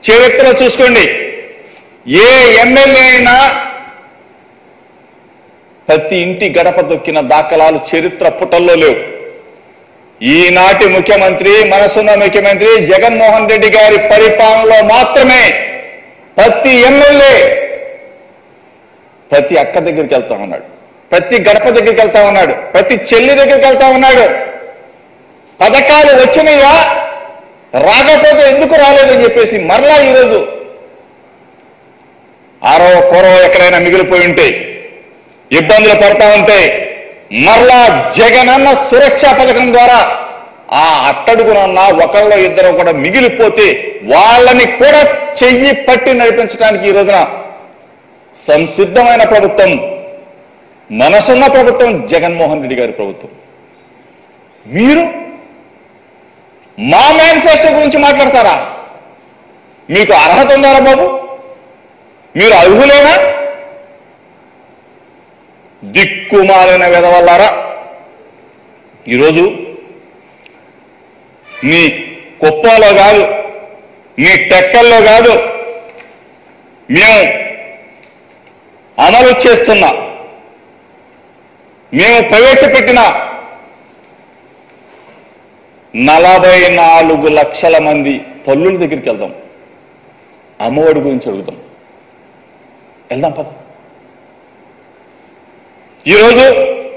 చరిత్ర చూసుకోండి. ఏ ఎమ్మెల్యే అయినా ప్రతి ఇంటి గడప దొక్కిన దాఖలాలు చరిత్ర పుటల్లో లేవు. ఈనాటి ముఖ్యమంత్రి, మనసున్న ముఖ్యమంత్రి జగన్మోహన్ రెడ్డి గారి పరిపాలనలో మాత్రమే ప్రతి ఎమ్మెల్యే ప్రతి అక్క దగ్గరికి వెళ్తా ఉన్నాడు, ప్రతి గడప దగ్గరికి వెళ్తా ఉన్నాడు, ప్రతి చెల్లి దగ్గరికి వెళ్తా ఉన్నాడు. పథకాలు వచ్చినాయా, రాకపోతే ఎందుకు రాలేదని చెప్పేసి మరలా ఈరోజు ఆరో కోరో ఎక్కడైనా మిగిలిపోయి ఉంటే, ఇబ్బందులు పడతా ఉంటే మరలా జగనన్న సురక్ష పథకం ద్వారా ఆ అట్టడుగునన్న ఒకళ్ళో ఇద్దరు కూడా మిగిలిపోతే వాళ్ళని కూడా చెయ్యి పట్టి నడిపించడానికి ఈ రోజున సంసిద్ధమైన ప్రభుత్వం, మనసున్న ప్రభుత్వం జగన్మోహన్ రెడ్డి గారి ప్రభుత్వం. మీరు మా మేనిఫెస్టో గురించి మాట్లాడతారా? మీకు అర్హత ఉందారా బాబు? మీరు అర్హులేనా? దిక్కుమాలిన వెదవల్లారా, ఈరోజు నీ కుప్పలో కాదు, నీ టెక్కల్లో కాదు, మేము అమలు చేస్తున్నా, మేము ప్రవేశపెట్టిన 44 లక్షల మంది తల్లుల దగ్గరికి వెళ్దాం, అమ్మఒడి గురించి అడుగుదాం. వెళ్దాం పద. ఈరోజు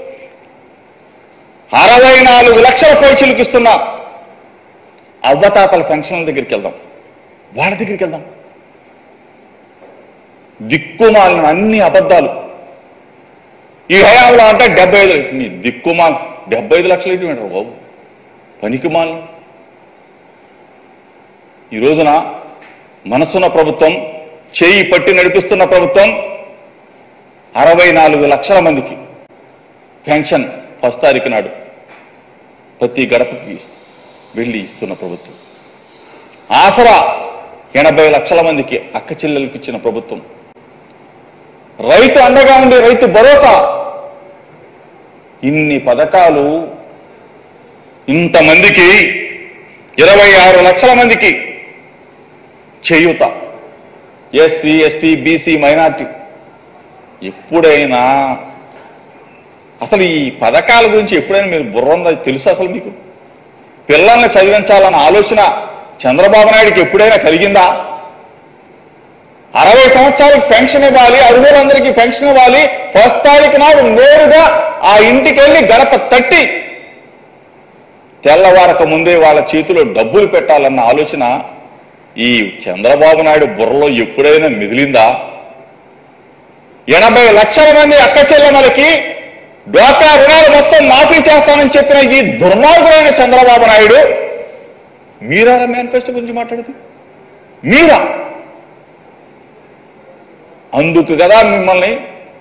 64 లక్షల పైచీలకు ఇస్తున్న అవ్వతాతల పెన్షన్ల దగ్గరికి వెళ్దాం, వాళ్ళ దగ్గరికి వెళ్దాం. దిక్కుమాలిన అన్ని అబద్ధాలు. ఈ హయాంలో అంటే 75 దిక్కుమాల 75 లక్షలు ఏంటి అంటారు బాబు, పనికిమాల. ఈ రోజున మనసున్న ప్రభుత్వం, చేయి పట్టి నడిపిస్తున్న ప్రభుత్వం 64 లక్షల మందికి పెన్షన్ ఫస్ట్ తారీఖు నాడు ప్రతి గడపకి వెళ్ళి ఇస్తున్న ప్రభుత్వం. ఆసరా 80 లక్షల మందికి అక్క చెల్లెలకు ఇచ్చిన ప్రభుత్వం. రైతు అండగా ఉండే రైతు భరోసా. ఇన్ని పథకాలు ఇంతమందికి 26 లక్షల మందికి చేయూత, ఎస్సీ ఎస్టీ బీసీ మైనార్టీ. ఎప్పుడైనా అసలు ఈ పథకాల గురించి ఎప్పుడైనా మీరు బుర్రందా తెలుసు? అసలు మీకు పిల్లల్ని చదివించాలన్న ఆలోచన చంద్రబాబు నాయుడికి ఎప్పుడైనా కలిగిందా? 60 సంవత్సరాలకు పెన్షన్ ఇవ్వాలి, అర్హులందరికీ పెన్షన్ ఇవ్వాలి, ఫస్ట్ తారీఖు నాడు నేరుగా ఆ ఇంటికి వెళ్ళి గడప తట్టి తెల్లవారక ముందే వాళ్ళ చేతిలో డబ్బులు పెట్టాలన్న ఆలోచన ఈ చంద్రబాబు నాయుడు బుర్రలో ఎప్పుడైనా మిగిలిందా? 80 లక్షల మంది అక్క చెల్లెమ్మలకి డ్వాక్రా రుణాలు మొత్తం మాఫీ చేస్తానని చెప్పిన ఈ దుర్మార్గుడైన చంద్రబాబు నాయుడు మీరా మేనిఫెస్టో గురించి మాట్లాడుతూ? మీరా? అందుకు కదా మిమ్మల్ని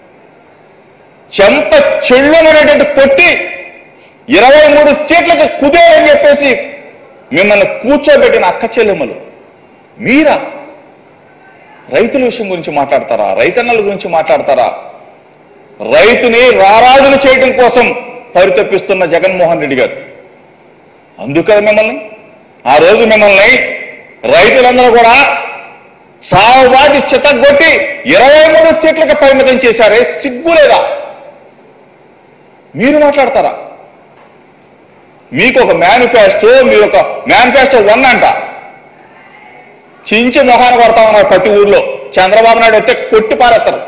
చెంప చెళ్ళుననేటువంటి కొట్టి 23 సీట్లకు కుదేరని చెప్పేసి మిమ్మల్ని కూర్చోబెట్టిన అక్క చెల్లెమ్మలు మీరా? రైతుల విషయం గురించి మాట్లాడతారా? రైతన్నల గురించి మాట్లాడతారా? రైతుని రారాజులు చేయడం కోసం పరితపిస్తున్న జగన్మోహన్ రెడ్డి గారు. అందుకని మిమ్మల్ని ఆ రోజు మిమ్మల్ని రైతులందరూ కూడా సాగుబాటి చితగొట్టి 23 సీట్లకు పరిమితం చేశారే, సిగ్గు లేదా? మీరు మాట్లాడతారా? మీకు ఒక మేనిఫెస్టో, మీరు ఒక మేనిఫెస్టో 1 అంట చించి మొహాన కొడతా ఉన్నారు ప్రతి ఊర్లో. చంద్రబాబు నాయుడు వస్తే కొట్టి పారేస్తారు.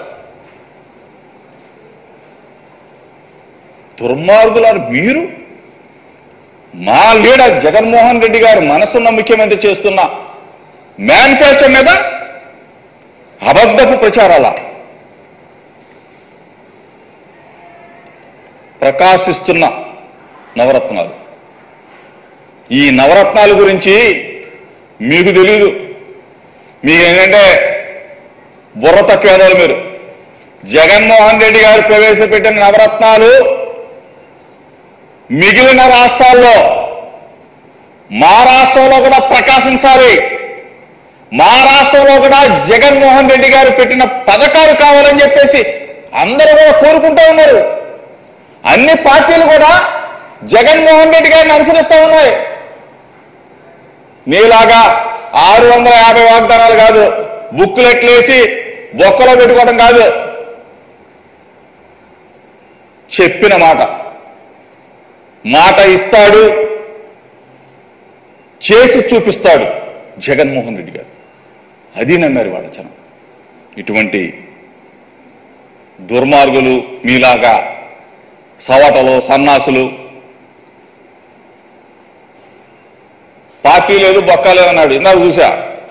దుర్మార్గులారు మీరు. మా లీడర్ జగన్మోహన్ రెడ్డి గారు మనసున్న ముఖ్యమంత్రి చేస్తున్న మేనిఫెస్టో మీద అబద్ధపు ప్రచారాల. ప్రకాశిస్తున్న నవరత్నాలు. ఈ నవరత్నాల గురించి మీకు తెలీదు. మీకేంటంటే బుర్ర తక్కువ మీరు. జగన్మోహన్ రెడ్డి గారు ప్రవేశపెట్టిన నవరత్నాలు మిగిలిన రాష్ట్రాల్లో, మా రాష్ట్రంలో కూడా ప్రకాశించాలి. మా రాష్ట్రంలో కూడా జగన్మోహన్ రెడ్డి గారు పెట్టిన పథకాలు కావాలని చెప్పేసి అందరూ కూడా కోరుకుంటూ ఉన్నారు. అన్ని పార్టీలు కూడా జగన్మోహన్ రెడ్డి గారిని అనుసరిస్తూ ఉన్నాయి. నీలాగా 650 వాగ్దానాలు కాదు, బుక్కులెట్లేసి బొక్కలో పెట్టుకోవడం కాదు, చెప్పిన మాట ఇస్తాడు, చేసి చూపిస్తాడు జగన్మోహన్ రెడ్డి గారు. అది నమ్మారు వాళ్ళ జనం. ఇటువంటి దుర్మార్గులు మీలాగా సవటలు సన్నాసులు పార్టీ లేదు బొక్క లేదన్నాడు. ఇందాక చూసా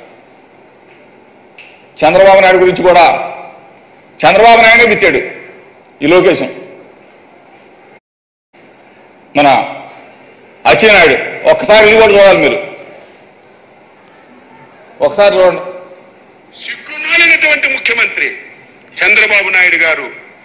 చంద్రబాబు నాయుడు గురించి కూడా చంద్రబాబు నాయుడే తిట్టాడు ఈ లోకేశం. మన అచ్చెన్నాయుడు ఒక్కసారి ఇది కూడా చూడాలి మీరు, ఒకసారి చూడండి. సిగ్గుమాలినటువంటి ముఖ్యమంత్రి చంద్రబాబు నాయుడు గారు.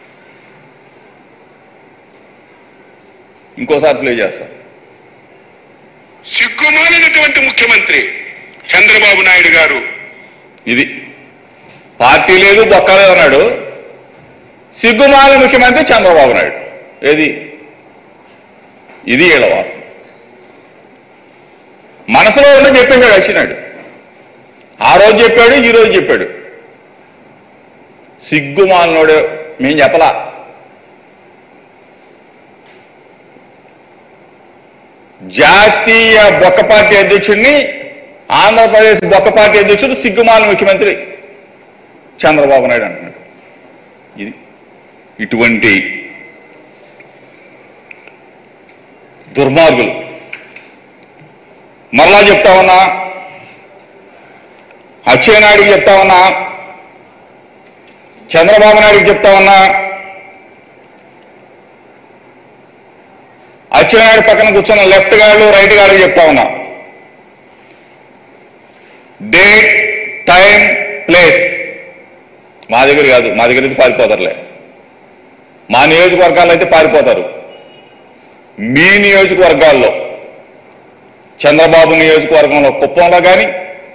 ఇంకోసారి ప్లే చేస్తా. సిగ్గుమాలినటువంటి ముఖ్యమంత్రి చంద్రబాబు నాయుడు గారు. ఇది పార్టీ లేదు బొక్క లేదు అన్నాడు, సిగ్గుమాలిన ముఖ్యమంత్రి చంద్రబాబు నాయుడు. ఏది ఇది వీళ్ళ వాసం. మనసులో ఉన్న చెప్పించాడు వచ్చినాడు. ఆ రోజు చెప్పాడు, ఈ రోజు చెప్పాడు. సిగ్గుమాలినోడు మేం చెప్పలా. జాతీయ బొక్క పార్టీ అధ్యక్షుడిని, ఆంధ్రప్రదేశ్ బొక్క పార్టీ అధ్యక్షుడు సిగ్గుమాలిన ముఖ్యమంత్రి చంద్రబాబు నాయుడు అంటున్నాడు. ఇది ఇటువంటి దుర్మార్గులు. మరలా చెప్తా ఉన్నా, అచ్చెన్నాయుడికి చెప్తా ఉన్నా, చంద్రబాబు నాయుడికి చెప్తా ఉన్నా, అచ్చెన్నాయుడు పక్కన కూర్చున్న లెఫ్ట్ గార్డు రైట్ గార్డు చెప్తా ఉన్నా, డేట్ టైం ప్లేస్ మా దగ్గర కాదు, మా దగ్గర అయితే పారిపోతారులే. మా నియోజకవర్గాల్లో అయితే పారిపోతారు. మీ నియోజకవర్గాల్లో చంద్రబాబు నియోజకవర్గంలో కుప్పంలో కానీ,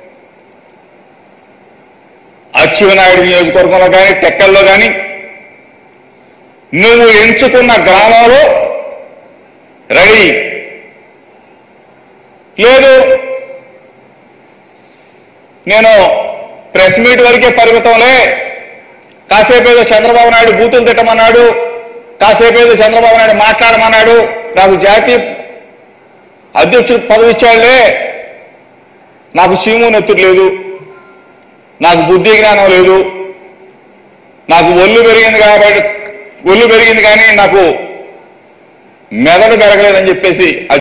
అచ్చెన్నాయుడు నియోజకవర్గంలో కానీ, టెక్కల్లో కానీ, నువ్వు ఎంచుకున్న గ్రామంలో రెడీ. లేదు నేను ప్రెస్ మీట్ వరకే పరిమితంలే, కాసేపు ఏదో చంద్రబాబు నాయుడు బూతులు తిట్టమన్నాడు, కాసేపు ఏదో చంద్రబాబు నాయుడు మాట్లాడమన్నాడు, నాకు జాతీయ అధ్యక్షుడు పదవి ఇచ్చాడులే, నాకు చీము నెత్తురు లేదు, నాకు బుద్ధి జ్ఞానం లేదు, నాకు ఒళ్ళు పెరిగింది కానీ నాకు మెదడు పెరగలేదని చెప్పేసి